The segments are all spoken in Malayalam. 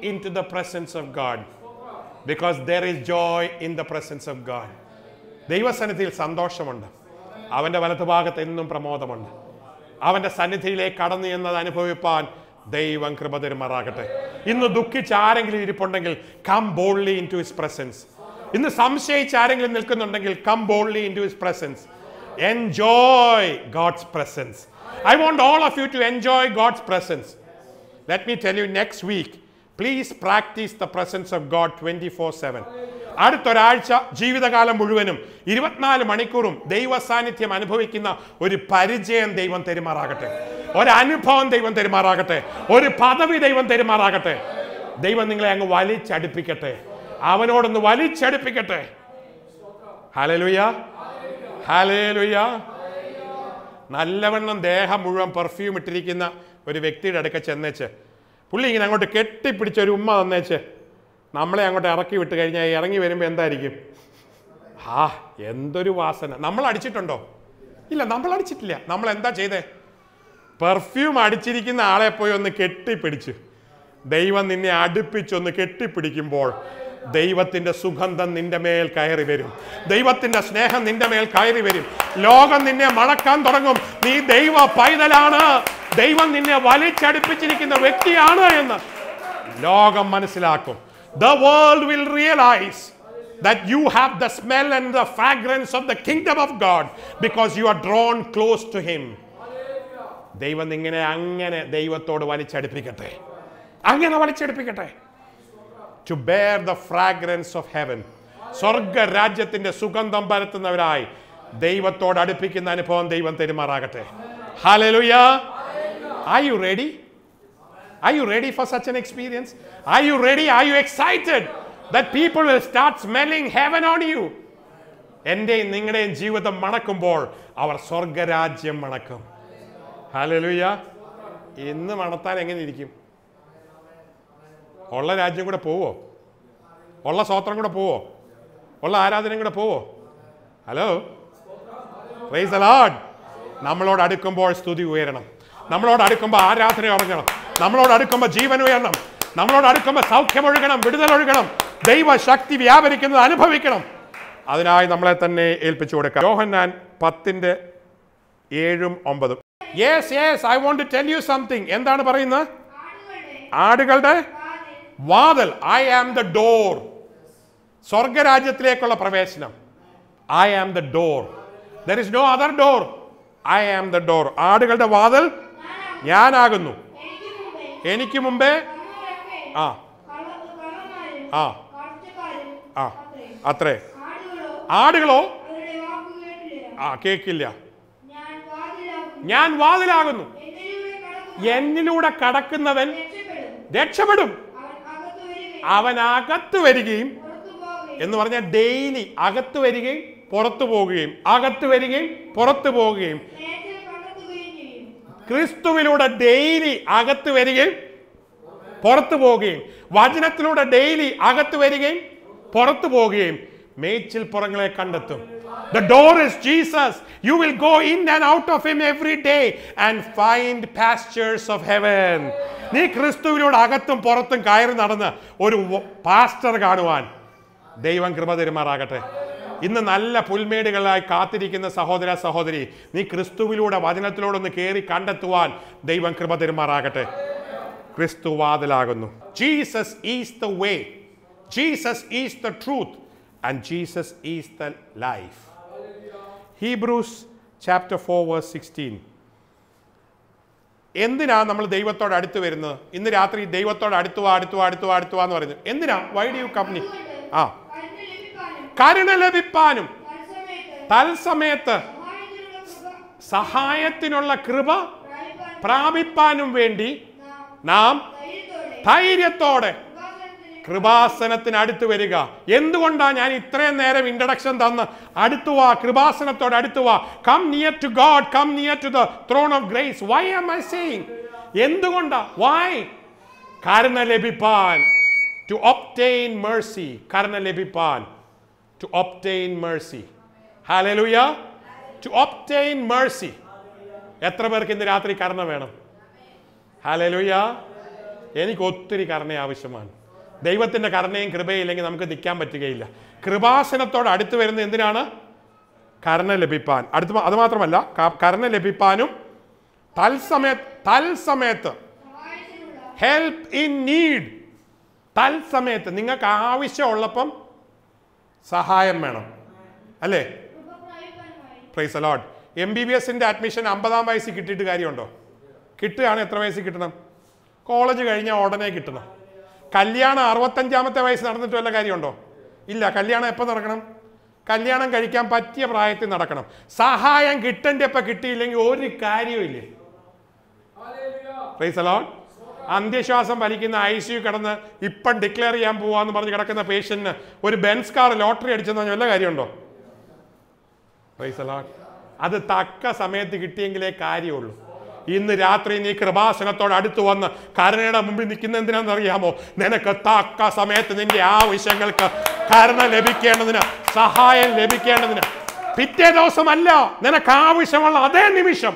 into the presence of God. Because there is joy in the presence of God. ദൈവസന്നിധിയിൽ സന്തോഷമുണ്ട്. അവൻ്റെ വലതുഭാഗത്ത് എന്നും പ്രമോദമുണ്ട്. അവൻ്റെ സന്നിധിയിലേക്ക് കടന്നു എന്നത് അനുഭവിപ്പാൻ ദൈവം കൃപ തരുമാറാകട്ടെ. ഇന്ന് ദുഃഖിച്ച് ആരെങ്കിലും ഇരിപ്പുണ്ടെങ്കിൽ come boldly into his presence. ഇന്ന് സംശയിച്ച് ആരെങ്കിലും നിൽക്കുന്നുണ്ടെങ്കിൽ come boldly into his presence. Enjoy God's presence. I want all of you to enjoy God's presence. Let me tell you, next week, please practice the presence of God 24/7. അടുത്തൊരാഴ്ച ജീവിതകാലം മുഴുവനും 24 മണിക്കൂറും ദൈവ സാന്നിധ്യം അനുഭവിക്കുന്ന ഒരു പരിചയം ദൈവം തരുമാറാകട്ടെ. ഒരു അനുഭവം ദൈവം തരുമാറാകട്ടെ. ഒരു പദവി ദൈവം തരുമാറാകട്ടെ. ദൈവം നിങ്ങളെ അങ്ങ് വലിച്ചടുപ്പിക്കട്ടെ. അവനോടൊന്ന് വലിച്ചടുപ്പിക്കട്ടെ. Hallelujah, hallelujah. നല്ലവണ്ണം ദേഹം മുഴുവൻ പെർഫ്യൂം ഇട്ടിരിക്കുന്ന ഒരു വ്യക്തിയുടെ അടുക്ക ചെന്നേച്ച് പുള്ളി ഇങ്ങനെ അങ്ങോട്ട് കെട്ടിപ്പിടിച്ച ഒരു ഉമ്മ തന്നേച്ച് നമ്മളെ അങ്ങോട്ട് ഇറക്കി വിട്ട് കഴിഞ്ഞാൽ ഇറങ്ങി വരുമ്പോൾ എന്തായിരിക്കും? എന്തൊരു വാസന. നമ്മൾ അടിച്ചിട്ടുണ്ടോ? ഇല്ല, നമ്മൾ അടിച്ചിട്ടില്ല. നമ്മൾ എന്താ ചെയ്തേ? പെർഫ്യൂം അടിച്ചിരിക്കുന്ന ആളെ പോയി ഒന്ന് കെട്ടിപ്പിടിച്ച് ദൈവം നിന്നെ അടുപ്പിച്ചൊന്ന് കെട്ടിപ്പിടിക്കുമ്പോൾ ദൈവത്തിൻ്റെ സുഗന്ധം നിന്റെ മേൽ കയറി വരും. ദൈവത്തിൻ്റെ സ്നേഹം നിന്റെ മേൽ കയറി വരും. ലോകം നിന്നെ മണക്കാൻ തുടങ്ങും. നീ ദൈവ പൈതലാണ്, ദൈവം നിന്നെ വലിച്ചടുപ്പിച്ചിരിക്കുന്ന വ്യക്തിയാണ് എന്ന് ലോകം മനസ്സിലാക്കും. The world will realize that you have the smell and the fragrance of the kingdom of God because you are drawn close to him. ദൈവം നിങ്ങളെ അങ്ങനെ ദൈവത്തോട് വലിച്ചടുപ്പിക്കട്ടെ. അങ്ങനെ വലിച്ചടുപ്പിക്കട്ടെ. To bear the fragrance of heaven. സ്വർഗ രാജ്യത്തിന്റെ സുഗന്ധം പരത്തുന്നവരായി ദൈവത്തോട് അടുപ്പിക്കുന്ന അനുഭവം ദൈവം തരുമാറാകട്ടെ. Hallelujah. Are you ready? Are you ready for such an experience? Are you ready? Are you excited that people will start smelling heaven on you? എന്റെയും നിങ്ങളുടെയും ജീവിതം മണക്കുമ്പോൾ അവർ സ്വർഗരാജ്യം മണക്കും. Hallelujah. ഇന്ന് മണത്താൻ എങ്ങനെ ഇരിക്കും? ഉള്ള രാജ്യം കൂടെ പോവോ? ഉള്ള സ്തോത്രം കൂടെ പോവോ? ഉള്ള ആരാധനയും കൂടെ പോവോ? Hello, praise the Lord. നമ്മളോട് അടുക്കുമ്പോൾ സ്തുതി ഉയരണം. നമ്മളോട് അടുക്കുമ്പോൾ ആരാധന ഉറങ്ങണം. നമ്മളോട് അടുക്കുമ്പോൾ ജീവൻ ഉയരണം. നമ്മളോട് അടുക്കുമ്പോൾ സൗഖ്യമൊഴുകണം, വിടുതലൊഴുകണം, ദൈവശക്തി വ്യാപരിക്കുന്നത് അനുഭവിക്കണം. അതിനായി നമ്മളെ തന്നെ ഏൽപ്പിച്ചു കൊടുക്കാം. യോഹന്നാൻ 10:7-9. Yes, I want to tell you something. എന്താണ് പറയുന്നത്? ആടുകളുടെ വാതിൽ. I am the door. സ്വർഗരാജ്യത്തിലേക്കുള്ള പ്രവേശനം. I am the door. There is no other door. I am the door. ആടുകളുടെ വാതിൽ ഞാനാകുന്നു. എനിക്ക് മുമ്പേ അത്രേ. ആടുകളോ കേക്കില്ല. ഞാൻ വാതിലാകുന്നു. എന്നിലൂടെ കടക്കുന്നവൻ രക്ഷപ്പെടും. അവൻ അകത്ത് വരികയും എന്ന് പറഞ്ഞാൽ ഡെയിലി അകത്ത് വരികയും പുറത്തു പോവുകയും അകത്ത് വരികയും പുറത്തു പോവുകയും ക്രിസ്തുവിലൂടെ ഡെയിലി അകത്ത് വരികയും പുറത്തു പോവുകയും വചനത്തിലൂടെ ഡെയിലി അകത്ത് വരികയും പുറത്തു പോവുകയും മേച്ചിൽ പുറങ്ങളെ കണ്ടെത്തും. The door is Jesus. You will go in and out of him every day and find pastures of heaven. നീ ക്രിസ്തുവിലൂടെ അകത്തും പുറത്തും കയറി നടന്ന് ഒരു പാസ്റ്റർ കാണുവാൻ ദൈവം കൃപ തരുമാറാകട്ടെ. ഇന്ന് നല്ല പുൽമേടുകളായി കാത്തിരിക്കുന്ന സഹോദര സഹോദരി, നീ ക്രിസ്തുവിലൂടെ വചനത്തിലൂടെ ഒന്ന് കയറി കണ്ടെത്തുവാൻ ദൈവം കൃപ തരുമാറാകട്ടെ. ക്രിസ്തു വാതിലാകുന്നു. Jesus is the way. Jesus is the truth. And Jesus is the life. Hebrews chapter 4:16. എന്തിനാ നമ്മൾ ദൈവത്തോട് അടുത്ത് വരുന്നത്? ഇന്ന് രാത്രി ദൈവത്തോട് അടുത്തുവാ എന്ന് പറയുന്നത് എന്തിനാ? Why do you come? കരുണ ലഭിപ്പാനും തൽസമയത്ത് സഹായത്തിനുള്ള കൃപ പ്രാപിപ്പാനും വേണ്ടി നാം ധൈര്യത്തോടെ കൃപാസനത്തിന് അടുത്ത് വരിക. എന്തുകൊണ്ടാ ഞാൻ ഇത്രയും നേരം ഇൻട്രഡക്ഷൻ തന്ന് അടുത്തുവാ, കൃപാസനത്തോട് അടുത്തുവാ, come near to God, come near to the throne of grace. Why am I saying? എന്തുകൊണ്ടാ? വൈ? കരുണ ലഭിപ്പാൻ. To obtain mercy. കരുണ ലഭിപ്പാൻ. To obtain mercy. ഹല്ലേലൂയ. To obtain mercy. എത്ര പേർക്ക് ഇന്ന് രാത്രി കരുണ വേണം? ഹല്ലേലൂയ. എനിക്ക് ഒത്തിരി കരുണ ആവശ്യമാണ്. ദൈവത്തിന്റെ കരുണയും കൃപയും ഇല്ലെങ്കിൽ നമുക്ക് നിൽക്കാൻ പറ്റുകയില്ല. കൃപാസനത്തോട് അടുത്ത് വരുന്നത് എന്തിനാണ്? കരുണ ലഭിപ്പാൻ. അത് മാത്രമല്ല, കരുണ ലഭിപ്പാനും തൽസമയത്ത് ഹെൽപ്പ് ഇൻ നീഡ്, തൽസമയത്ത് നിങ്ങൾക്ക് ആവശ്യമുള്ളപ്പം സഹായം വേണം, അല്ലേ? Praise the Lord. MBBSന്റെ അഡ്മിഷൻ 50-ാം വയസ്സിൽ കിട്ടിയിട്ട് കാര്യമുണ്ടോ? കിട്ടുകയാണ് എത്ര വയസ്സിൽ കിട്ടണം? കോളേജ് കഴിഞ്ഞാൽ ഉടനെ കിട്ടണം. കല്യാണം 65-ാമത്തെ വയസ്സ് നടന്നിട്ട് വല്ല കാര്യമുണ്ടോ? ഇല്ല. കല്യാണം എപ്പോൾ നടക്കണം? കല്യാണം കഴിക്കാൻ പറ്റിയ പ്രായത്തിൽ നടക്കണം. സഹായം കിട്ടേണ്ടപ്പോൾ കിട്ടിയില്ലെങ്കിൽ ഒരു കാര്യവുമില്ലേ. Price the Lord. അന്ത്യശ്വാസം വലിക്കുന്ന ICU കിടന്ന് ഇപ്പം ഡിക്ലെയർ ചെയ്യാൻ പോവാന്ന് പറഞ്ഞ് കിടക്കുന്ന പേഷ്യന്റിന് ഒരു ബെൻസ് കാർ ലോട്ടറി അടിച്ചെന്ന് പറഞ്ഞാൽ വല്ല കാര്യമുണ്ടോ? Praise the Lord. അത് തക്ക സമയത്ത് കിട്ടിയെങ്കിലേ കാര്യമുള്ളൂ. ഇന്ന് രാത്രി നീ കൃപാസനത്തോട് അടുത്ത് വന്ന് കരുണയുടെ മുമ്പിൽ നിൽക്കുന്ന എന്തിനാണെന്ന് അറിയാമോ? നിനക്ക് തക്ക സമയത്ത് നിന്റെ ആവശ്യങ്ങൾക്ക് കരുണ ലഭിക്കേണ്ടതിന്, സഹായം ലഭിക്കേണ്ടതിന്. പിറ്റേ ദിവസമല്ല, നിനക്ക് ആവശ്യമുള്ള അതേ നിമിഷം,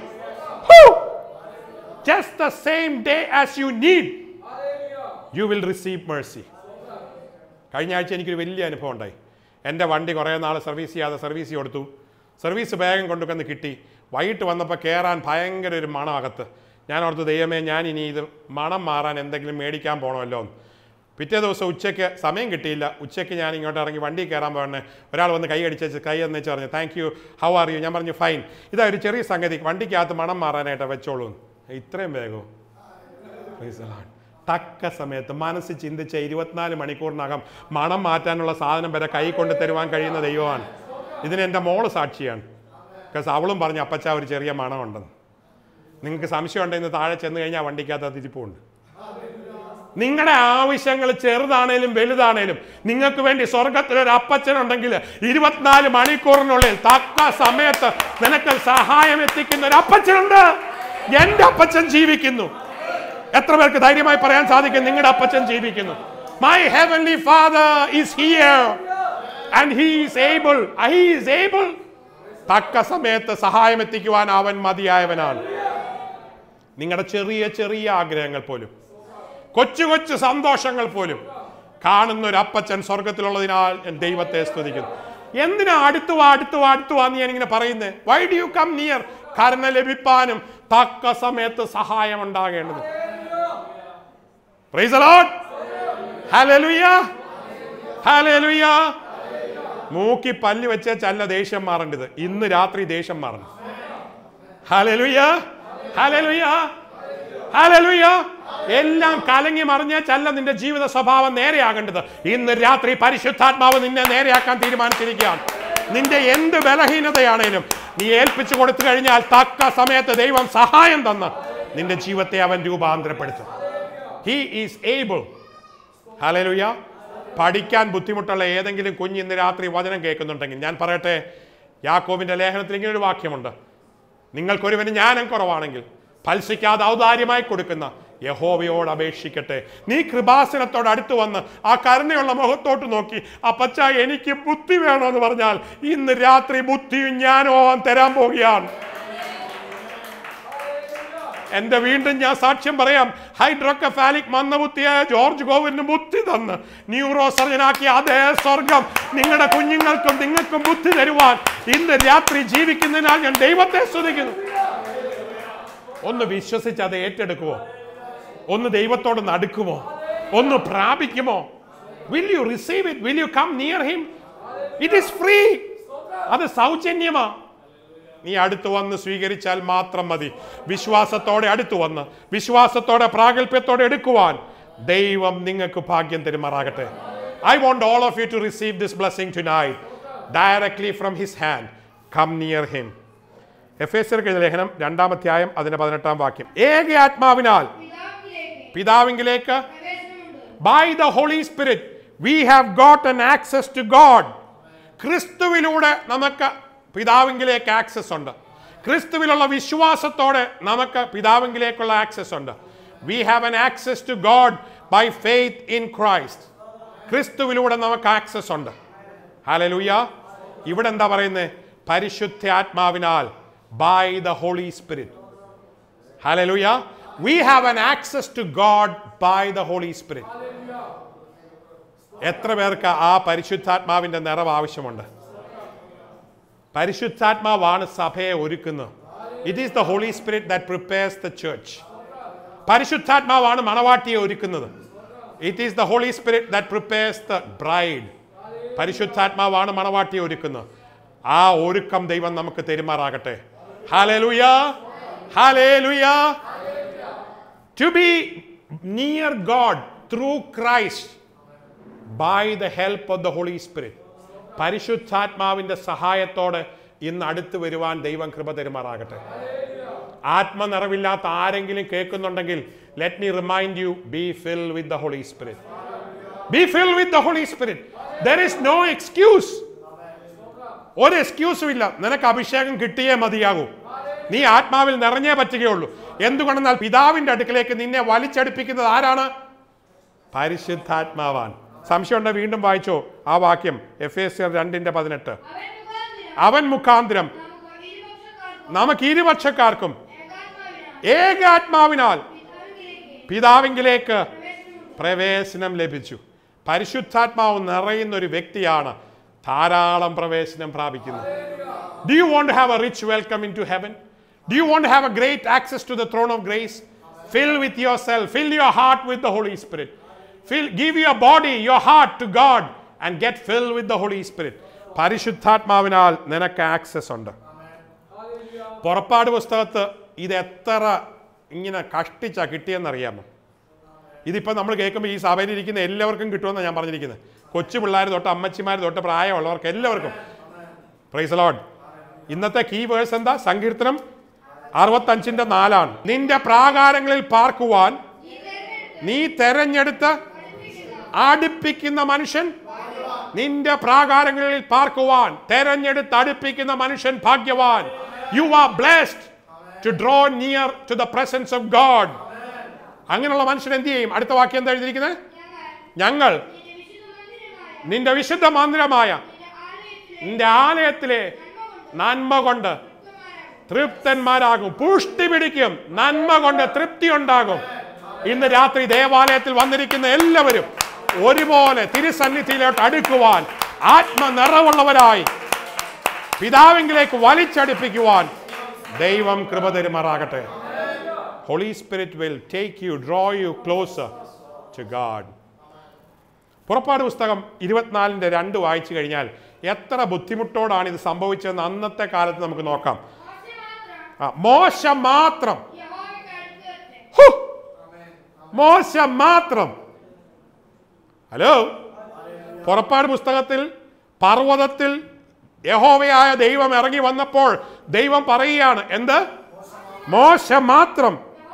just the same day as you need, you will receive mercy. കഴിഞ്ഞ ആഴ്ച എനിക്കൊരു വലിയ അനുഭവം ഉണ്ടായി. എൻ്റെ വണ്ടി കുറേ നാൾ സർവീസ് കൊടുത്തു. സർവീസ് വേഗം കൊണ്ടുവന്ന് കിട്ടി. വൈകിട്ട് വന്നപ്പോൾ കയറാൻ ഭയങ്കര ഒരു മണം അകത്ത്. ഞാൻ ഓർത്തു, ദൈവമേ, ഞാൻ ഇനി ഇത് മണം മാറാൻ എന്തെങ്കിലും മേടിക്കാൻ പോകണമല്ലോ എന്ന്. പിറ്റേ ദിവസം ഉച്ചയ്ക്ക് സമയം കിട്ടിയില്ല. ഉച്ചയ്ക്ക് ഞാൻ ഇങ്ങോട്ട് ഇറങ്ങി വണ്ടി കയറാൻ പോകണേ, ഒരാൾ വന്ന് കൈ അടിച്ച് പറഞ്ഞു, thank you, how are you? ഞാൻ പറഞ്ഞു, ഫൈൻ. ഇതാ ഒരു ചെറിയ സംഗതി, വണ്ടിക്കകത്ത് മണം മാറാനായിട്ട് വെച്ചോളൂ. ഇത്രയും വേഗവും. തക്ക സമയത്ത് മനസ്സ് ചിന്തിച്ച 24 മണിക്കൂറിനകം മണം മാറ്റാനുള്ള സാധനം വരെ കൈ കൊണ്ട് തരുവാൻ കഴിയുന്ന ദൈവമാണ്. ഇതിന് എൻ്റെ മോള് സാക്ഷിയാണ്. ബിക്കോസ് അവളും പറഞ്ഞു, അപ്പച്ച ഒരു ചെറിയ മണമുണ്ടെന്ന്. നിങ്ങൾക്ക് സംശയം ഉണ്ടെന്ന് താഴെ ചെന്ന് കഴിഞ്ഞാൽ വണ്ടിക്കകത്ത് തിരിപ്പുണ്ട്. നിങ്ങളുടെ ആവശ്യങ്ങൾ ചെറുതാണേലും വലുതാണേലും നിങ്ങൾക്ക് വേണ്ടി സ്വർഗത്തിലൊരു അപ്പച്ചനുണ്ടെങ്കിൽ 24 മണിക്കൂറിനുള്ളിൽ തക്ക സമയത്ത് നിനക്ക് സഹായം എത്തിക്കുന്ന ഒരു അപ്പച്ചനുണ്ട്. എന്റെ അപ്പച്ചൻ ജീവിക്കുന്നു. എത്ര പേർക്ക് ധൈര്യമായി പറയാൻ സാധിക്കും, നിങ്ങളുടെ അപ്പച്ചൻ ജീവിക്കുന്നു? My heavenly father is here and he is able. തക്ക സമയത്ത് സഹായം എത്തിക്കുവാൻ അവൻ മതിയായവനാണ്. നിങ്ങളുടെ ചെറിയ ചെറിയ ആഗ്രഹങ്ങൾ പോലും, കൊച്ചു കൊച്ചു സന്തോഷങ്ങൾ പോലും കാണുന്ന ഒരു അപ്പച്ചൻ സ്വർഗത്തിലുള്ളതിനാൽ ഞാൻ ദൈവത്തെ സ്തുതിക്കുന്നു. എന്തിനാ അടുത്തു വാ എന്ന് ഞാനിങ്ങനെ പറയുന്നത്? Why do you come near? കരുണ ലഭിപ്പാനും തക്ക സമയത്ത് സഹായം ഉണ്ടാകേണ്ടത്. Praise the Lord. ഹല്ലേലൂയ, ഹല്ലേലൂയ. മൂക്കി പല്ല് വെച്ചല്ല ദേഷ്യം മാറേണ്ടത്, ഇന്ന് രാത്രി ദേഷ്യം മാറണം. ഹല്ലേലൂയ, ഹല്ലേലൂയ, ഹല്ലേലൂയ. എല്ലാം കലങ്ങി മറിഞ്ഞല്ല നിന്റെ ജീവിത സ്വഭാവം നേരെയാകേണ്ടത്. ഇന്ന് രാത്രി പരിശുദ്ധാത്മാവ് നിന്നെ നേരെയാക്കാൻ തീരുമാനിച്ചിരിക്കുകയാണ്. നിന്റെ എന്ത് ബലഹീനതയാണേലും നീ ഏൽപ്പിച്ചു കൊടുത്തു കഴിഞ്ഞാൽ തക്ക സമയത്ത് ദൈവം സഹായം തന്ന് നിന്റെ ജീവിതത്തെ അവൻ രൂപാന്തരപ്പെടുത്തും. He is able. ഹല്ലേലൂയ. പഠിക്കാൻ ബുദ്ധിമുട്ടുള്ള ഏതെങ്കിലും കുഞ്ഞ് ഇന്ന് രാത്രി വചനം കേൾക്കുന്നുണ്ടെങ്കിൽ ഞാൻ പറയട്ടെ, യാക്കോബിന്റെ ലേഖനത്തിൽ ഇങ്ങനെ ഒരു വാക്യമുണ്ട്, നിങ്ങൾക്കൊരുവന് ജ്ഞാനം കുറവാണെങ്കിൽ ഫൽസിക്കാതെ ഔദാര്യമായി കൊടുക്കുന്ന യഹോവയോട് അപേക്ഷിക്കട്ടെ. നീ കൃപാസനത്തോട് അടുത്ത് വന്ന് ആ കരുണയുള്ള മുഖത്തോട്ട് നോക്കി, അപ്പച്ച എനിക്ക് ബുദ്ധി വേണമെന്ന് പറഞ്ഞാൽ ഇന്ന് രാത്രി ബുദ്ധിയും ജ്ഞാനവും തരാൻ പോവുകയാണ്. എന്റെ വീണ്ടും ഞാൻ സാക്ഷ്യം പറയാം, ഹൈഡ്രോക്കഫാലിക് മന്ദബുദ്ധിയായ ജോർജ് കോവൂരിന് ബുദ്ധി തന്ന് ന്യൂറോ സർജനാക്കിയ അതേ സ്വർഗം നിങ്ങളുടെ കുഞ്ഞുങ്ങൾക്കും നിങ്ങൾക്കും ബുദ്ധി തരുവാൻ ഇന്ന് രാത്രി ജീവിക്കുന്നതിനാൽ ഞാൻ ദൈവത്തെ സ്തുതിക്കുന്നു. ഒന്ന് വിശ്വസിച്ച് അത് ഏറ്റെടുക്കുമോ? ഒന്ന് ദൈവത്തോട് നടുക്കുമോ? ഒന്ന് പ്രാപിക്കുമോ? Will you receive it? Will you come near him? It is free. അത് സൗജന്യമാ. നീ അടുത്ത് വന്ന് സ്വീകരിച്ചാൽ മാത്രം മതി. വിശ്വാസത്തോടെ അടുത്ത് വന്ന് വിശ്വാസത്തോടെ പ്രാഗൽഭ്യത്തോടെ എടുക്കുവാൻ ദൈവം നിങ്ങൾക്ക് ഭാഗ്യം തരുമാറാകട്ടെ. I want all of you to receive this blessing tonight directly from his hand. Come near him. എഫേസ്യർക്ക് ലേഖനം 2-ാം അധ്യായം അതിന്റെ 18-ാം വാക്യം. ഏക ആത്മാവിനാൽ പിതാവിങ്കിലേക്ക് by the Holy Spirit we have got an access to God. ക്രിസ്തുവിലൂടെ നമുക്ക് പിതാവിങ്കിലേക്ക് ആക്സസ് ഉണ്ട്. ക്രിസ്തുവിലുള്ള വിശ്വാസത്തോടെ നമുക്ക് പിതാവിങ്കിലേക്കുള്ള ആക്സസ് ഉണ്ട്. We have an access to God by faith in Christ. ക്രിസ്തുവിലൂടെ നമുക്ക് ആക്സസ് ഉണ്ട്. ഹല്ലേലൂയ. ഇവിടെ എന്താ പറയുന്നത്? പരിശുദ്ധാത്മാവിനാൽ by the Holy Spirit. Hallelujah. We have an access to God by the Holy Spirit. എത്ര പേർക്ക് ആ പരിശുദ്ധാത്മാവിന്റെ നിറവ് ആവശ്യമുണ്ട്? പരിശുദ്ധാത്മാവാണ് സഭയെ ഒരുക്കുന്നത്. It is the Holy Spirit that prepares the church. പരിശുദ്ധാത്മാവാണ് മണവാട്ടിയെ ഒരുക്കുന്നത്. It is the Holy Spirit that prepares the bride. പരിശുദ്ധാത്മാവാണ് മണവാട്ടിയെ ഒരുക്കുന്നത്. ആ ഒരുക്കം ദൈവം നമുക്ക് തെരുമാറാകട്ടെ. ഹല്ലേലൂയ, ഹല്ലേലൂയ. To be near God through Christ by the help of the Holy Spirit. പരിശുദ്ധാത്മാവിന്റെ സഹായത്തോടെ ഇന്ന് അടുത്ത് വരുവാൻ ദൈവം കൃപ തെരുമാറാകട്ടെ. ആത്മനിറവില്ലാത്ത ആരെങ്കിലും കേൾക്കുന്നുണ്ടെങ്കിൽ, let me remind you, be filled with the Holy Spirit. Be filled with the Holy Spirit. There is no excuse. ഒരു എക്സ്ക്യൂസും ഇല്ല. നിനക്ക് അഭിഷേകം കിട്ടിയേ മതിയാകൂ. നീ ആത്മാവിൽ നിറഞ്ഞേ പറ്റുകയുള്ളൂ. എന്തുകൊണ്ടെന്നാൽ പിതാവിന്റെ അടുക്കലേക്ക് നിന്നെ വലിച്ചടുപ്പിക്കുന്നത് ആരാണ്? പരിശുദ്ധാത്മാവാൻ. സംശയമുണ്ട്? വീണ്ടും വായിച്ചോ ആ വാക്യം, എഫേസ്യർ 2:18. അവൻ മുഖാന്തരം നമുക്ക് ഇരുപക്ഷക്കാർക്കും ഏകാത്മാവിനാൽ പിതാവിങ്കിലേക്ക് പ്രവേശനം ലഭിച്ചു. പരിശുദ്ധാത്മാവ് നിറയുന്ന ഒരു വ്യക്തിയാണ് ധാരാളം പ്രവേശനം പ്രാപിക്കുന്നത്. Do you want to have a rich welcome into heaven? Do you want to have a great access to the throne of grace? Fill with yourself, fill your heart with the Holy Spirit. Give your body, your heart to God and get filled with the Holy Spirit. പരിശുദ്ധാത്മാവിനാൽ നിനക്ക് ആക്സസ് ഉണ്ട്. പുറപ്പാട് പുസ്തകത്ത് ഇത് എത്ര ഇങ്ങനെ കഷ്ടിച്ചാ കിട്ടിയെന്നറിയാമോ? ഇതിപ്പോൾ നമ്മൾ കേൾക്കുമ്പോൾ ഈ സഭയിലിരിക്കുന്ന എല്ലാവർക്കും കിട്ടുമെന്നാണ് ഞാൻ പറഞ്ഞിരിക്കുന്നത്. കൊച്ചു പിള്ളേർ തൊട്ട് അമ്മച്ചിമാർ തൊട്ട് പ്രായമുള്ളവർക്ക് എല്ലാവർക്കും. Praise the Lord. ഇന്നത്തെ കീ വേഴ്സ് എന്താ? സങ്കീർത്തനം 65:4. നിന്റെ പ്രാകാരങ്ങളിൽ പാർക്കുവാൻ നീ തെരഞ്ഞെടുത്ത് അടുപ്പിക്കുന്ന മനുഷ്യൻ, നിന്റെ പ്രാകാരങ്ങളിൽ പാർക്കുവാൻ തെരഞ്ഞെടുത്ത് അടുപ്പിക്കുന്ന മനുഷ്യൻ ഭാഗ്യവാൻ. You are blessed to draw near to the presence of God. അങ്ങനെയുള്ള മനുഷ്യൻ എന്ത് ചെയ്യും? അടുത്ത വാക്യം എന്താ എഴുതിയിരിക്കുന്നത്? ഞങ്ങൾ നിന്റെ വിശുദ്ധ മന്ദിരമായ നിന്റെ ആലയത്തിലെ നന്മ കൊണ്ട് തൃപ്തന്മാരാകും. പുഷ്ടി പിടിക്കും. നന്മ കൊണ്ട് തൃപ്തി ഉണ്ടാകും. ഇന്ന് രാത്രി ദേവാലയത്തിൽ വന്നിരിക്കുന്ന എല്ലാവരും ഒരുപോലെ തിരുസന്നിധിയിലോട്ട് അടുക്കുവാൻ, ആത്മനിറവുള്ളവരായി പിതാവിങ്കിലേക്ക് വലിച്ചടുപ്പിക്കുവാൻ ദൈവം കൃപ തരുമാറാകട്ടെ. Holy Spirit will take you, draw you closer to God. പുറപ്പാട് പുസ്തകം 24:2 വായിച്ചു കഴിഞ്ഞാൽ എത്ര ബുദ്ധിമുട്ടോടാണ് ഇത് സംഭവിച്ചതെന്ന് അന്നത്തെ കാലത്ത് നമുക്ക് നോക്കാം. മോശ മാത്രം, മോശ മാത്രം. ഹലോ, പുറപ്പാട് പുസ്തകത്തിൽ പർവ്വതത്തിൽ യഹോവയായ ദൈവം ഇറങ്ങി വന്നപ്പോൾ ദൈവം പറയുകയാണ്, എന്ത്? മോശ മാത്രം,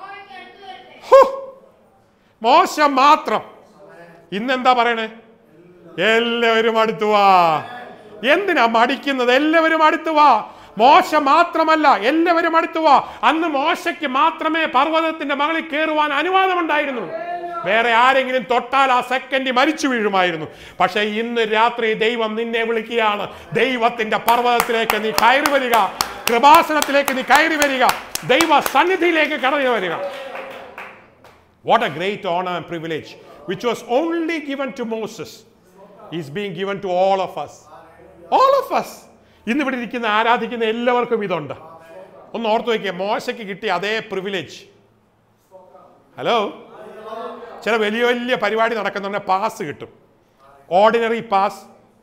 മോശ മാത്രം. ഇന്നെന്താ പറയണേ? എല്ലാവരും അടുത്തു വാ. എന്തിനാ മടിക്കുന്നത്? എല്ലാവരും അടുത്തു വാ. മോശ മാത്രമല്ല, എല്ലാവരും അടുത്തു വാ. അന്ന് മോശയ്ക്ക് മാത്രമേ പർവ്വതത്തിന്റെ മുകളിൽ കയറുവാൻ അനുവാദമുണ്ടായിരുന്നു. വേറെ ആരെങ്കിലും തൊട്ടാൽ ആ സെക്കൻഡ് മരിച്ചു വീഴുമായിരുന്നു. പക്ഷെ ഇന്ന് രാത്രി ദൈവം നിന്നെ വിളിക്കുകയാണ്. ദൈവത്തിന്റെ പർവ്വതത്തിലേക്ക് നീ കയറി വരിക. കൃപാസനത്തിലേക്ക് നീ കയറി വരിക. ദൈവ സന്നിധിയിലേക്ക് കടന്നു വരിക. What a great honor and privilege which was only given to Moses is being given to all of us. All of us. ഇന്ന് ഇവിടെ ഇരിക്കുന്ന ആരാധിക്കുന്ന എല്ലാവർക്കും ഇതുണ്ട്. ഒന്ന് ഓർത്തു വയ്ക്കുക, മോശയ്ക്ക് കിട്ടിയ അതേ പ്രിവിലേജ്. ഹലോ, ചില വലിയ വലിയ പരിപാടി നടക്കുന്നുണ്ട്, പാസ് കിട്ടും. Ordinary pass,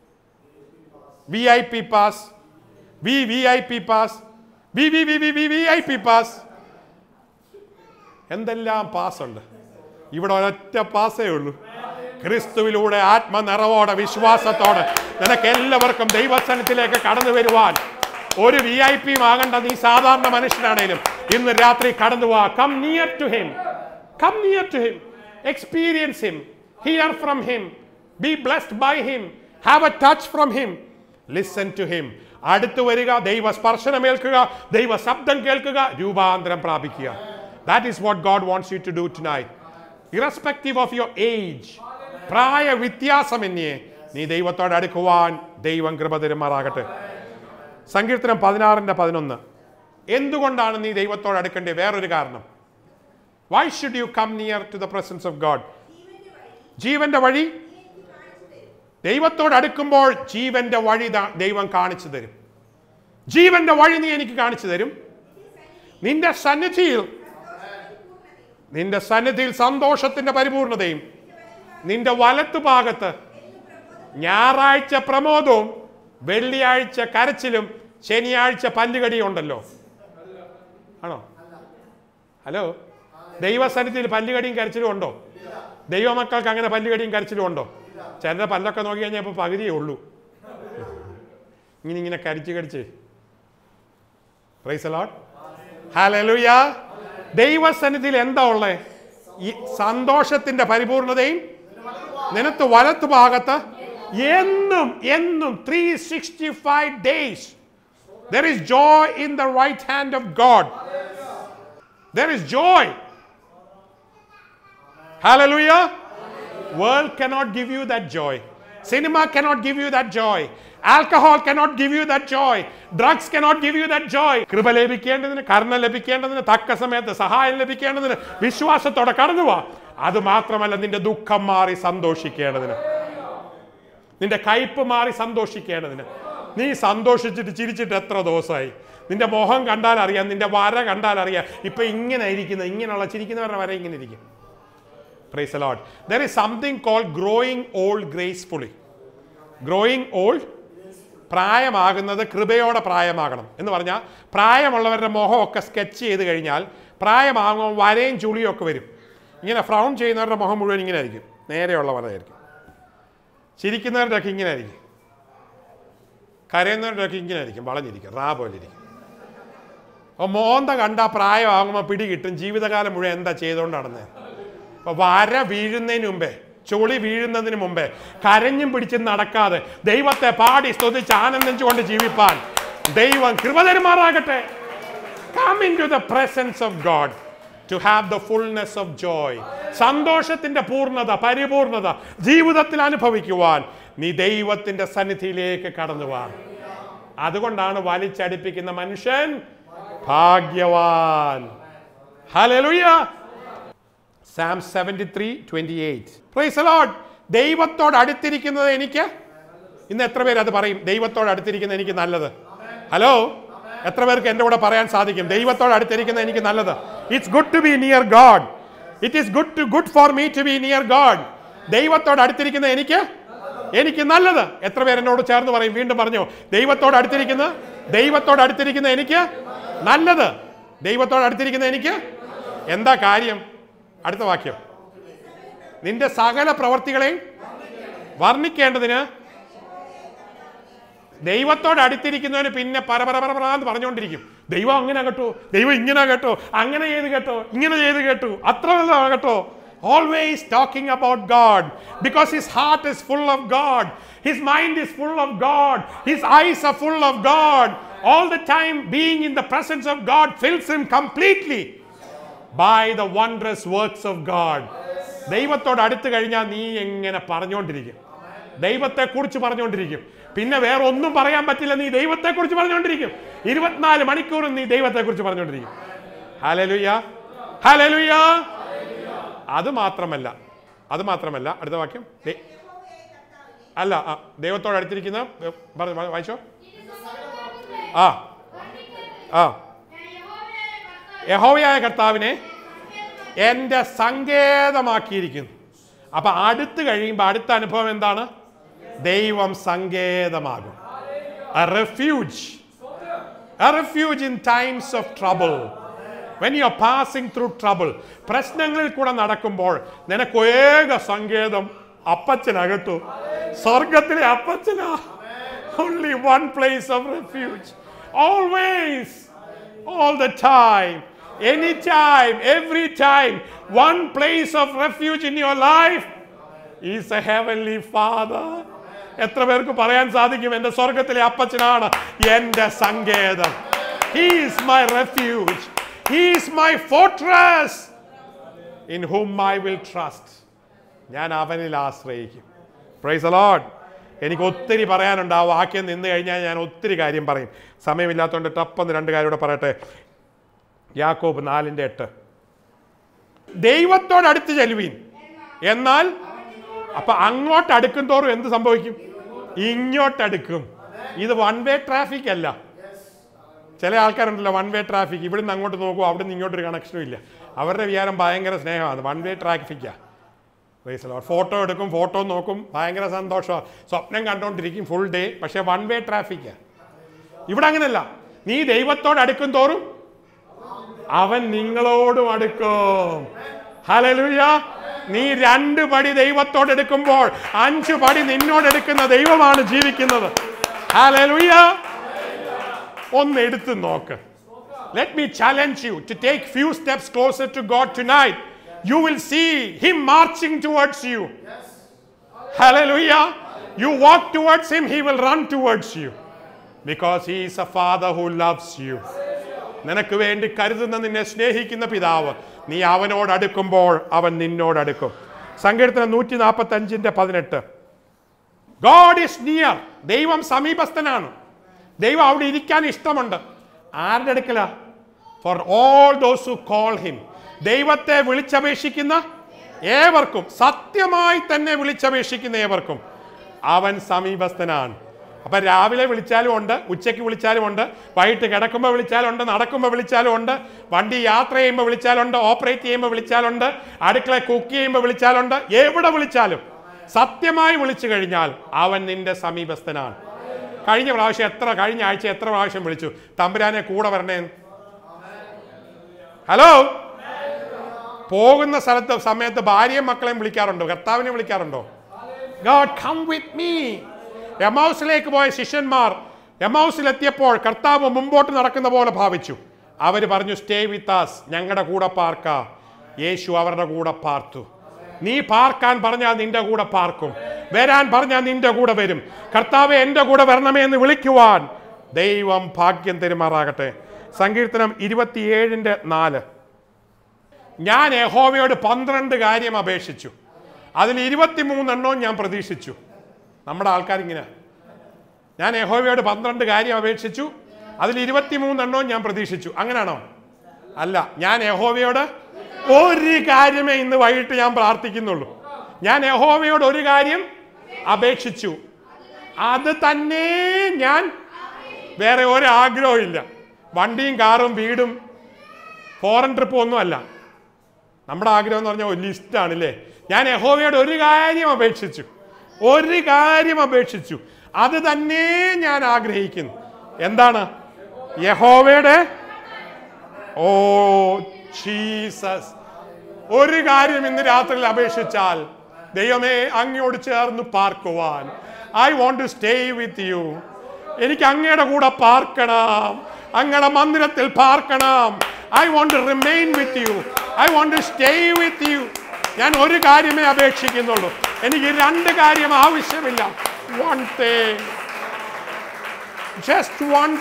VIP pass, VIP pass, VIP pass, എന്തെല്ലാം പാസ് ഉണ്ട്. ഇവിടെ ഒരൊറ്റ പാസേ ഉള്ളൂ. ക്രിസ്തുവിലൂടെ ആത്മനിറവോടെ വിശ്വാസത്തോടെ നിനക്ക് എല്ലാവർക്കും ദൈവസന്നിധിയിലേക്ക് കടന്നു വരുവാൻ ഒരു VIP ആകണ്ട. നീ സാധാരണ മനുഷ്യനാണേലും ഇന്ന് രാത്രി കടന്നു പോവാ. Come near to him. Come near to him. Experience him. Hear from him. Be blessed by him. Have a touch from him. Listen to him. അടുത്തു വരിക, ദൈവ സ്പർശനമേൽക്കുക, ദൈവ ശബ്ദം കേൾക്കുക, രൂപാന്തരം പ്രാപിക്കുക. That is what God wants you to do tonight. Irrespective of your age, പ്രായ വ്യത്യാസമന്യേ നീ ദൈവത്തോട് അടുക്കുവാൻ ദൈവം കൃപ തരുമാറാകട്ടെ. സങ്കീർത്തനം 16:11. എന്തുകൊണ്ടാണ് നീ ദൈവത്തോട് അടുക്കേണ്ടത്? വേറൊരു കാരണം. Why should you come near to the presence of God? ജീവന്റെ വഴി ദൈവത്തോട് അടുക്കുമ്പോൾ ജീവന്റെ വഴി ദൈവം കാണിച്ചു തരും. ജീവന്റെ വഴി നീ എനിക്ക് കാണിച്ചു തരും. നിന്റെ സന്നിധിയിൽ സന്തോഷത്തിന്റെ പരിപൂർണതയും, നിന്റെ വലത്തു ഭാഗത്ത് ഞായറാഴ്ച പ്രമോദവും വെള്ളിയാഴ്ച കരച്ചിലും ശനിയാഴ്ച പല്ലുകടിയും ഉണ്ടല്ലോ. ആണോ? ഹലോ, ദൈവസന്നിധിയിൽ പല്ലുകടിയും കരച്ചിലും ഉണ്ടോ? ദൈവമക്കൾക്ക് അങ്ങനെ പല്ലുകടിയും കരച്ചിലും ഉണ്ടോ? ചിലരുടെ പല്ലൊക്കെ നോക്കി കഴിഞ്ഞാൽ ഇപ്പോൾ പകുതിയേ ഉള്ളൂ. ഇങ്ങനെ കടിച്ച് പ്രൈസ് ദി ലോർഡ്. ഹല്ലേലൂയ. ദൈവസന്നിധിയിൽ എന്താ ഉള്ളത്? ഈ സന്തോഷത്തിന്റെ പരിപൂർണതയും നിനക്ക് വലത്തു ഭാഗത്ത് എന്നും 365 days there is joy in the right hand of God. There is joy. Hallelujah. World cannot give you that joy. Cinema cannot give you that joy. Alcohol cannot give you that joy. Drugs cannot give you that joy. കൃപ ലഭിക്കേണ്ടതിന്, കരുണ ലഭിക്കേണ്ടതിന്, തക്ക സമയത്ത് സഹായം ലഭിക്കേണ്ടതിന് വിശ്വാസത്തോടെ കടന്നു വാ. അത് മാത്രമല്ല, നിന്റെ ദുഃഖം മാറി സന്തോഷിക്കേണ്ടതിന്, നിന്റെ കയ്പ് മാറി സന്തോഷിക്കേണ്ടതിന്. നീ സന്തോഷിച്ചിട്ട് ചിരിച്ചിട്ട് എത്ര ദിവസമായി? നിന്റെ മുഖം കണ്ടാൽ അറിയാം, നിന്റെ വര കണ്ടാൽ അറിയാം. ഇപ്പൊ ഇങ്ങനെ ഇരിക്കുന്നത്, ഇങ്ങനെയുള്ള ചിരിക്കുന്നവരുടെ വര ഇങ്ങനെ ഇരിക്കും. Praise the Lord. There is something called growing old gracefully. Growing old, പ്രായമാകുന്നത് കൃപയോടെ പ്രായമാകണം എന്ന് പറഞ്ഞാൽ, പ്രായമുള്ളവരുടെ മുഖമൊക്കെ സ്കെച്ച് ചെയ്ത് കഴിഞ്ഞാൽ പ്രായമാകുമ്പോൾ വരയും ചുളിയും ഒക്കെ വരും. ഇങ്ങനെ ഫ്രൗൺ ചെയ്യുന്നവരുടെ മുഖം മുഴുവൻ ഇങ്ങനെ ആയിരിക്കും, നേരെയുള്ള വരയായിരിക്കും. ചിരിക്കുന്നവരുടെയൊക്കെ ഇങ്ങനെ ആയിരിക്കും, കരയുന്നവരുടെയൊക്കെ ഇങ്ങനെ ആയിരിക്കും, വളഞ്ഞിരിക്കും, റാ പോലെ ഇരിക്കും. അപ്പോൾ മോന്ത കണ്ടാൽ പ്രായമാകുമ്പോൾ പിടി കിട്ടും ജീവിതകാലം മുഴുവൻ എന്താ ചെയ്തുകൊണ്ട് നടന്നത്. അപ്പോൾ വര വീഴുന്നതിന് മുമ്പേ, ചുളി വീഴുന്നതിന് മുമ്പേ കരഞ്ഞും പിടിച്ചും നടക്കാതെ ദൈവത്തെ പാടി സ്തുതിച്ച് ആനന്ദിച്ചുകൊണ്ട് ജീവിപ്പാൻ ദൈവം കൃപ തരുമാറാകട്ടെ. Come into the presence of God to have the fullness of joy. സന്തോഷത്തിന്റെ പൂർണ്ണത, പരിപൂർണത ജീവിതത്തിൽ അനുഭവിക്കുവാൻ നീ ദൈവത്തിന്റെ സന്നിധിയിലേക്ക് കടന്നു വാ. അതുകൊണ്ടാണ് വലിച്ചടിപ്പിക്കുന്ന മനുഷ്യൻ ഭാഗ്യവാൻ. ഹല്ലേലൂയ. Psalm 73:28. Praise the Lord. ദൈവത്തോട് അടുത്തിരിക്കുന്നത് എനിക്ക്, ഇന്ന് എത്ര പേര് അത് പറയും? ദൈവത്തോട് അടുത്തിരിക്കുന്നത് എനിക്ക് നല്ലത്. ഹലോ, എത്ര പേർക്ക് എൻ്റെ കൂടെ പറയാൻ സാധിക്കും? ദൈവത്തോട് അടുത്തിരിക്കുന്നത് എനിക്ക് നല്ലത്. It's good to be near God. It is good for me to be near God. ദൈവത്തോട് അടുത്തിരിക്കുന്നത് എനിക്ക് നല്ലത്. എത്ര പേര് എന്നോട് ചേർന്ന് പറയും? വീണ്ടും പറഞ്ഞോ, ദൈവത്തോട് അടുത്തിരിക്കുന്ന എനിക്ക് നല്ലത്. ദൈവത്തോട് അടുത്തിരിക്കുന്ന എനിക്ക് എന്താ കാര്യം? അടുത്ത വാക്യം, നിന്റെ സകല പ്രവർത്തികളെയും വർണ്ണിക്കേണ്ടതിന്. ദൈവത്തോട് അടുത്തിരിക്കുന്നവന് പിന്നെ പരപരപരപരാന്ന് പറഞ്ഞുകൊണ്ടിരിക്കും. ദൈവം അങ്ങനെ കേട്ടോ, ദൈവം ഇങ്ങനെ കേട്ടോ, അങ്ങനെ ചെയ്ത് കേട്ടോ, ഇങ്ങനെ ചെയ്ത് കേട്ടു, അത്ര കേട്ടോ. Always talking about God, because his heart is full of God, his mind is full of God, his eyes are full of God. All the time being in the presence of God fills him completely by the wondrous works of God. ദൈവത്തോട് അടുത്ത് കഴിഞ്ഞാൽ നീ എങ്ങനെ പറഞ്ഞുകൊണ്ടിരിക്കും, ദൈവത്തെക്കുറിച്ച് പറഞ്ഞുകൊണ്ടിരിക്കും. പിന്നെ വേറെ ഒന്നും പറയാൻ പറ്റില്ല, നീ ദൈവത്തെക്കുറിച്ച് പറഞ്ഞുകൊണ്ടിരിക്കും. 24 മണിക്കൂറും നീ ദൈവത്തെക്കുറിച്ച് പറഞ്ഞുകൊണ്ടിരിക്കും. ഹല്ലേലൂയ, ഹല്ലേലൂയ. അത് മാത്രമല്ല അടുത്ത വാക്യം, അല്ല, ദൈവത്തോട് അടുത്തിരിക്കുന്ന വായിച്ചോ. യഹോവയായ കർത്താവിനെ എൻ്റെ സങ്കേതമാക്കിയിരിക്കുന്നു. അപ്പൊ അടുത്ത് കഴിയുമ്പോൾ അടുത്ത അനുഭവം എന്താണ്? ദൈവം സങ്കേതമാകും. A refuge in times of trouble. When you are passing through trouble, പ്രശ്നങ്ങളിൽ കൂടെ നടക്കുമ്പോൾ നിനക്ക് ഏക സങ്കേതം അപ്പച്ചനകത്തു, സ്വർഗത്തിലെ അപ്പച്ചനാ. Only one place of refuge. Always, all the time, anytime, every time, one place of refuge in your life is a heavenly Father. എത്ര പേർക്ക് പറയാൻ സാധിക്കും, എൻ്റെ സ്വർഗത്തിലെ അപ്പച്ചനാണ് എൻ്റെ സങ്കേതം. He is my refuge. He is my fortress in whom I will trust. ഞാൻ അവനിൽ ആശ്രയിക്കും. Praise the Lord. എനിക്ക് ഒത്തിരി പറയാനുണ്ട്. ആ വാക്യം നിന്ന് കഴിഞ്ഞാൽ ഞാൻ ഒത്തിരി കാര്യം പറയും. സമയമില്ലാത്തതുകൊണ്ട് ടപ്പൊന്ന് 2 കാര്യം കൂടെ പറയട്ടെ. യാക്കോബ് 4:8. ദൈവത്തോട് അടുത്ത് ചെല്ലുവീൻ, എന്നാൽ അപ്പൊ അങ്ങോട്ട് അടുക്കും തോറും എന്ത് സംഭവിക്കും? ഇങ്ങോട്ടടുക്കും. ഇത് വൺ വേ ട്രാഫിക് അല്ല. ചില ആൾക്കാരുണ്ടല്ലോ വൺ വേ ട്രാഫിക്, ഇവിടുന്ന് അങ്ങോട്ട് നോക്കും, അവിടുന്ന് ഇങ്ങോട്ടൊരു കണക്ഷനും ഇല്ല. അവരുടെ വിചാരം ഭയങ്കര സ്നേഹമാണ്. വൺ വേ ട്രാഫിക്കാ. ഫോട്ടോ എടുക്കും, ഫോട്ടോ നോക്കും, ഭയങ്കര സന്തോഷമാണ്, സ്വപ്നം കണ്ടുകൊണ്ടിരിക്കും ഫുൾ ഡേ. പക്ഷെ വൺ വേ ട്രാഫിക്കാ. ഇവിടെ അങ്ങനെയല്ല. നീ ദൈവത്തോട് അടുക്കും തോറും അവൻ നിങ്ങളോടും അടുക്കും. ഹല്ലേലൂയ. നീ 2 പടി ദൈവത്തോട് എടുക്കുമ്പോൾ 5 പടി നിന്നോട് എടുക്കുന്ന ദൈവമാണ് ജീവിക്കുന്നത്. ഹല്ലേലൂയ. ഒന്ന് എടുത്ത് നോക്ക്. Let me challenge you to take few steps closer to God tonight. You will see him marching towards you. Hallelujah. You walk towards him, he will run towards you. Because he is a father who loves you. നിനക്ക് വേണ്ടി കരുതുന്ന, നിന്നെ സ്നേഹിക്കുന്ന പിതാവ്. നീ അവനോട് അടുക്കുമ്പോൾ അവൻ നിന്നോട് അടുക്കും. സങ്കീർത്തനം 145:18. God is near. ദൈവം സമീപസ്ഥനാണ്. ദൈവം അവിടെ ഇരിക്കാൻ ഇഷ്ടമുണ്ട്. ആരുടെ അടുക്കല? For all those who call him. ദൈവത്തെ വിളിച്ചപേക്ഷിക്കുന്ന ഏവർക്കും, സത്യമായി തന്നെ വിളിച്ചപേക്ഷിക്കുന്ന ഏവർക്കും അവൻ സമീപസ്ഥനാണ്. അപ്പൊ രാവിലെ വിളിച്ചാലും ഉണ്ട്, ഉച്ചയ്ക്ക് വിളിച്ചാലും ഉണ്ട്, വൈകിട്ട് കിടക്കുമ്പോൾ വിളിച്ചാലുണ്ട്, നടക്കുമ്പോൾ വിളിച്ചാലും ഉണ്ട്, വണ്ടി യാത്ര ചെയ്യുമ്പോൾ വിളിച്ചാലുണ്ട്, ഓപ്പറേറ്റ് ചെയ്യുമ്പോൾ വിളിച്ചാലുണ്ട്, അടുക്കള കുക്ക് ചെയ്യുമ്പോൾ വിളിച്ചാലുണ്ട്. എവിടെ വിളിച്ചാലും സത്യമായി വിളിച്ചു കഴിഞ്ഞാൽ അവൻ നിന്റെ സമീപസ്ഥനാണ്. കഴിഞ്ഞ ആഴ്ച എത്ര പ്രാവശ്യം വിളിച്ചു തമ്പുരാനെ കൂടെ വരണേ? ഹലോ. പോകുന്ന സമയത്ത് ഭാര്യയും മക്കളെയും വിളിക്കാറുണ്ടോ? കർത്താവിനെ വിളിക്കാറുണ്ടോ? God come with me. എമൗസിലേക്ക് പോയ ശിഷ്യന്മാർ എമൗസിലെത്തിയപ്പോൾ കർത്താവ് മുമ്പോട്ട് നടക്കുന്ന പോലെ ഭാവിച്ചു. അവർ പറഞ്ഞു, സ്റ്റേ വിത്ത് us, ഞങ്ങളുടെ കൂടെ പാർക്ക. യേശു അവരുടെ കൂടെ പാർത്തു. നീ പാർക്കാൻ പറഞ്ഞാൽ നിന്റെ കൂടെ പാർക്കും, വരാൻ പറഞ്ഞാൽ നിന്റെ കൂടെ വരും. കർത്താവെ എൻ്റെ കൂടെ വരണമേ എന്ന് വിളിക്കുവാൻ ദൈവം ഭാഗ്യം തരുമാറാകട്ടെ. സങ്കീർത്തനം 27:4. ഞാൻ യഹോവയോട് 12 കാര്യം അപേക്ഷിച്ചു, അതിൽ 23 ഞാൻ പ്രതീക്ഷിച്ചു. നമ്മുടെ ആൾക്കാരിങ്ങനെ, ഞാൻ യഹോവയോട് 12 കാര്യം അപേക്ഷിച്ചു, അതിൽ 23 ഞാൻ പ്രതീക്ഷിച്ചു. അങ്ങനെയാണോ? അല്ല. ഞാൻ യഹോവയോട് ഒരു കാര്യമേ ഇന്ന് വൈകിട്ട് ഞാൻ പ്രാർത്ഥിക്കുന്നുള്ളൂ. ഞാൻ യഹോവയോട് ഒരു കാര്യം അപേക്ഷിച്ചു, അത് തന്നെ ഞാൻ, വേറെ ഒരു ആഗ്രഹവും ഇല്ല. വണ്ടിയും കാറും വീടും ഫോറിൻ ട്രിപ്പും ഒന്നും അല്ല. നമ്മുടെ ആഗ്രഹം എന്ന് പറഞ്ഞാൽ ഒരു ലിസ്റ്റാണല്ലേ. ഞാൻ യഹോവയോട് ഒരു കാര്യം അപേക്ഷിച്ചു, അത് തന്നെ ഞാൻ ആഗ്രഹിക്കുന്നു. എന്താണ്? യഹോവയുടെ, ഓ ജീസസ്, ഒരു കാര്യം ഇന്ന് രാത്രിയിൽ അപേക്ഷിച്ചാൽ, ദൈവമേ അങ്ങയോട് ചേർന്ന് പാർക്കുവാൻ. I want to stay with you. എനിക്ക് അങ്ങയുടെ കൂടെ പാർക്കണം, അങ്ങയുടെ മന്ദിരത്തിൽ പാർക്കണം. I want to remain with you, I want to stay with you. ഞാൻ ഒരു കാര്യമേ അപേക്ഷിക്കുന്നുള്ളൂ. എനിക്ക് 2 കാര്യം ആവശ്യമില്ല. One thing, just one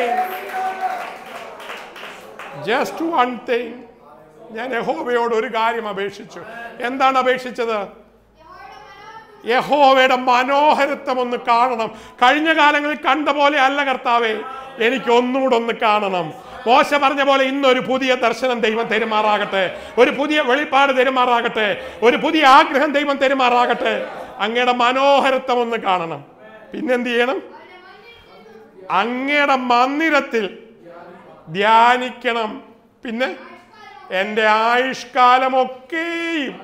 thing. ഞാൻ യഹോവയോട് ഒരു കാര്യം അപേക്ഷിച്ചു. എന്താണ് അപേക്ഷിച്ചത്? യഹോവയുടെ മനോഹരത്വം ഒന്ന് കാണണം. കഴിഞ്ഞ കാലങ്ങളിൽ കണ്ട പോലെ അല്ല കർത്താവേ, എനിക്ക് ഒന്നുകൂടെ ഒന്ന് കാണണം. മോശ പറഞ്ഞ പോലെ ഇന്നൊരു പുതിയ ദർശനം ദൈവം തരുമാറാകട്ടെ, ഒരു പുതിയ വെളിപ്പാട് തരുമാറാകട്ടെ, ഒരു പുതിയ ആഗ്രഹം ദൈവം തരുമാറാകട്ടെ. അങ്ങയുടെ മനോഹരത്വം ഒന്ന് കാണണം. പിന്നെന്ത് ചെയ്യണം? അങ്ങയുടെ മന്ദിരത്തിൽ ധ്യാനിക്കണം. പിന്നെ എൻ്റെ ആയുഷ്കാലമൊക്കെയും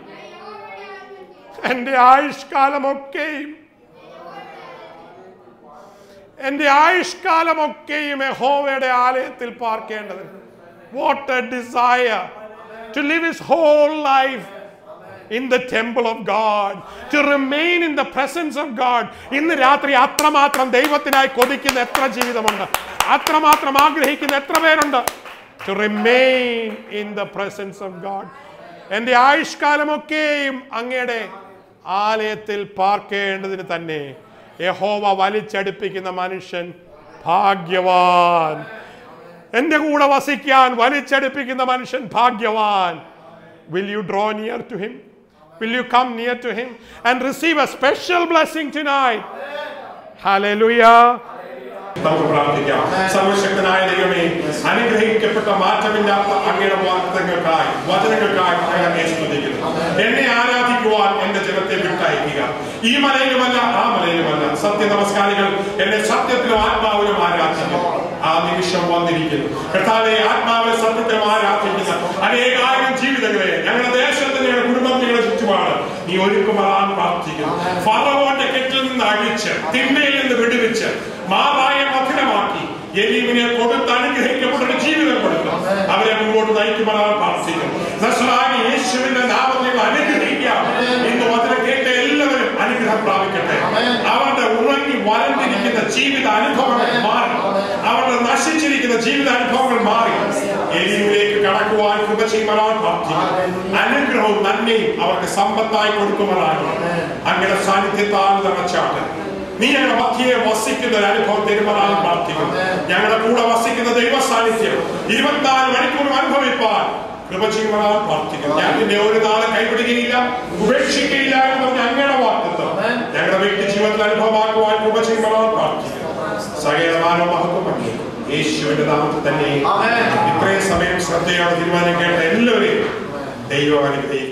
യഹോവയുടെ ആലയത്തിൽ പാർക്കേണ്ടത്. What a desire to live his whole life in the temple of God, to remain in the presence of God. ഇന്ന് രാത്രി അത്രമാത്രം ദൈവത്തിനായി കൊതിക്കുന്ന എത്ര ജീവിതമുണ്ട്, അത്രമാത്രം ആഗ്രഹിക്കുന്ന എത്ര പേരുണ്ട്? To remain in the presence of God. എൻ്റെ ആയുഷ്കാലമൊക്കെയും അങ്ങയുടെ ആലയത്തിൽ പാർക്കേണ്ടതിന് തന്നെ. യഹോവ വലിച്ചടുപ്പിക്കുന്ന മനുഷ്യൻ ഭാഗ്യവാൻ. എൻ്റെ കൂടെ വസിക്കാൻ വലിച്ചടുപ്പിക്കുന്ന മനുഷ്യൻ ഭാഗ്യവാൻ. Will you draw near to him? Will you come near to him and receive a special blessing tonight? Hallelujah. നമുക്ക് പ്രാർത്ഥിക്കാം. സർവശക്തനായ ദൈവമേ, അനുഗ്രഹിക്കപ്പെട്ട മാറ്റമില്ലാത്ത അങ്ങയുടെ വാഗ്ദത്തങ്ങൾക്കായി വചനങ്ങൾക്കായി അങ്ങയെ സ്തുതിക്കുന്നു. എന്നെ ആരാധിക്കുവാൻ എന്റെ ജനത്തെ വിട്ടയക്കുക. ഈ മലയിലുമല്ല ആ മലയിലുമല്ല, സത്യ നമസ്കാരികൾ എന്നെ സത്യത്തിലും ആത്മാവിലും ആരാധിക്കുന്നു. ആ നിമിഷം വന്നിരിക്കുന്നു കർത്താവേ. ആത്മാവിലെ സത്യത്തിലും ആരാധിക്കുന്ന അനേകായിരം ജീവിതങ്ങളെ ഞങ്ങളുടെ ദേശത്ത് ഞങ്ങളുടെ കുടുംബത്തിന്റെ ചുറ്റുപാട് നീ ഒരുക്കുമാറാൻ പ്രാർത്ഥിക്കുന്നു. ഫറവോന്റെ കെട്ടിൽ നിന്ന് അഴിച്ച് തിന്മയിൽ നിന്ന് വിടുവിച്ച് മാറായ മധുരമാക്കി യെരീമിനെ കൊടുത്ത് അനുഗ്രഹിക്കപ്പെട്ട ജീവിതം കൊടുത്തു അവരെ മുമ്പോട്ട് നയിക്കുമാറാൻ പ്രാർത്ഥിക്കുന്നു. നസ്രാനി യേശുവിന്റെ നാമത്തിൽ അനുഗ്രഹിക്കാം. ഇന്ന് വചനം കേട്ട എല്ലാവരും അനുഗ്രഹം പ്രാപിക്കട്ടെ. അവരുടെ ഉറങ്ങി വരണ്ടിരിക്കുന്ന ജീവിത അനുഭവങ്ങൾ മാറി, അവരുടെ നശിച്ചിരിക്കുന്ന ജീവിത അനുഭവങ്ങൾ മാറി യെരീമിലേക്ക് കടക്കുവാൻ കൃപ ചെയ്യുമാറാൻ പ്രാർത്ഥിക്കുന്നു. അനുഗ്രഹവും നന്മയും അവർക്ക് സമ്പത്തായി കൊടുക്കുമാറാണ്. അങ്ങയുടെ സാന്നിധ്യത്താൽ നിറച്ചാട്ട് നീ ഞങ്ങളുടെ മധ്യയെ വസിക്കുന്ന ഒരു അനുഭവം തരുമാറാൻ പ്രാർത്ഥിക്കുന്നു. ഞങ്ങളുടെ കൂടെ വസിക്കുന്ന ദൈവ സാന്നിധ്യം 24 മണിക്കൂർ അനുഭവിപ്പാൻ കൃപ ചെയ്യുമാറാൻ പ്രാർത്ഥിക്കുന്നു. ഞാൻ നിന്നെ ഒരു നാളെ കൈവിടുകയില്ല, ഉപേക്ഷിക്കുകയില്ല എന്ന് പറഞ്ഞ അങ്ങയുടെ വാഗ്ദത്തം ഞങ്ങളുടെ വ്യക്തി ജീവിതത്തിൽ അനുഭവമാക്കുവാൻ കൃപ ചെയ്യുമാറാൻ പ്രാർത്ഥിക്കുന്നു. സകലമാന മഹത്വം യേശുവിന്റെ നാമത്തിൽ തന്നെ. ഇത്രയും സമയം ശ്രദ്ധയോടെ തീരുമാനം കേട്ട എല്ലാവരെയും ദൈവം അനുഗ്രഹിക്കും.